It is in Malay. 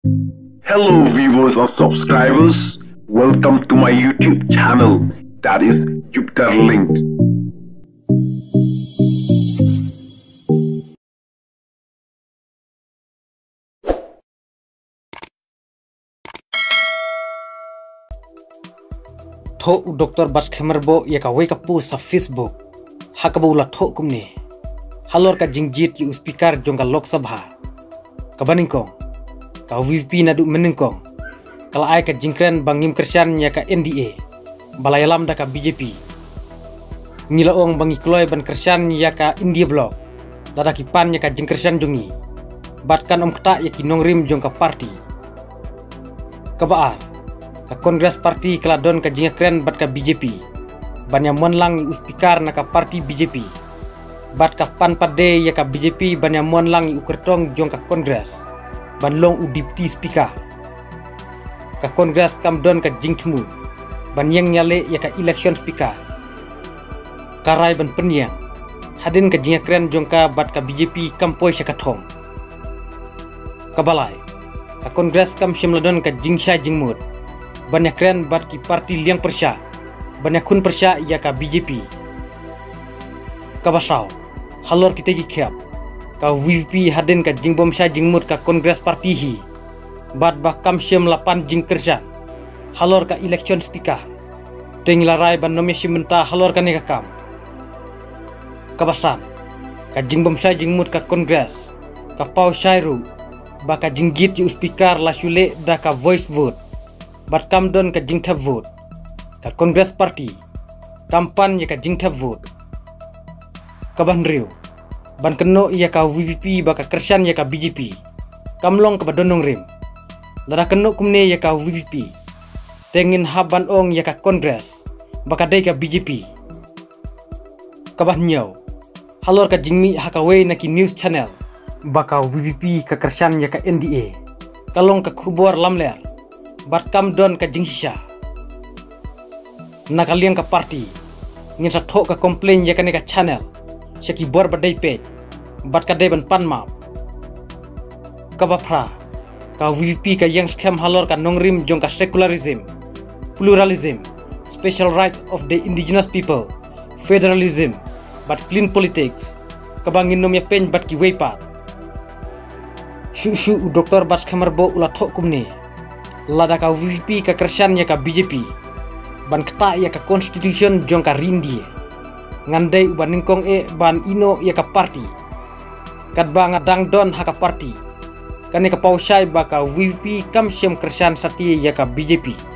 Hello viewers and subscribers, welcome to my YouTube channel, that is Jupiter Linked. Tho Dr. Bas Khemerbo yaka wake up sa Facebook hakabula tho kumne halor ka jingjit yu speaker jongka Lok Sabha kabaningkong ka VP nadu meningkong kala ay ka jingkren bangim kersian yaka NDA balayalam da ka BJP ngilaong bangi kloy ban kersian yaka India Block dada kipan yaka jingkersian jongi batkan kta yaki nongrim jongka party kabaar ka Kongres Parti keladon ka jinga kren bat ka BJP banya monlang yu speaker na ka parti BJP bat ka pan pade ya ka BJP banya monlang yu kertong jong ka Kongres banlong u deputy speaker ka Kongres kamdon ka jingtmu banyang nyale ya ka election speaker karai ban penyang hadin ka jinga kren jong ka bat ka BJP kampoi syakathong kabalai ka Kongres kam shimladon ka jingsha jingmut banyak keren bat ki parti liang persya banyak kun persya ya ka BJP kabasau halor kita kiap ka VP haden ka jingbom sya jingmut ka Kongres Parti hi bat bah kam syem 8 jing kerja halor ka election speaker tenglarai ban nominasi menta halor ka neka kam kabasan ka jingbom sya jingmut ka Kongres ka pau syairu ba ka jinggit yu speaker la syule da ka voice vote bat kamdon ka jingtap vote ka Kongres Parti kampan ya ka jingtap vote kaban riu ban keno ya ka VP baka kersian ya ka BJP kamlong ka badonong rim dara keno kumne ya ka VP tengin haban ong ya ka Kongres baka dai ka BJP kaban nyau halor ka jingmi hakawe na ki news channel baka VP ka kersian ya ka NDA kalong ka khubor lamler bat kamdon ka jingsha nakaliang ka party ngin sa tho ka complain ya ka channel syaki bor badai page bat ka deban panmap ka bapra ka VP ka yang scam halor ka nongrim jong ka secularism pluralism special rights of the indigenous people federalism bat clean politics ka bangin nom ya pen bat ki weipat shu Dr. Bas Khemerbo ula tho kumne lada ka VP ka kersian ya ka BJP ban kta ya ka constitution jong ka rindie ngandai uban ningkong ban ino ya ka parti kat ba ngadang don ha ka parti kane ka pausai ba ka VP kam syem kersian sati ya ka BJP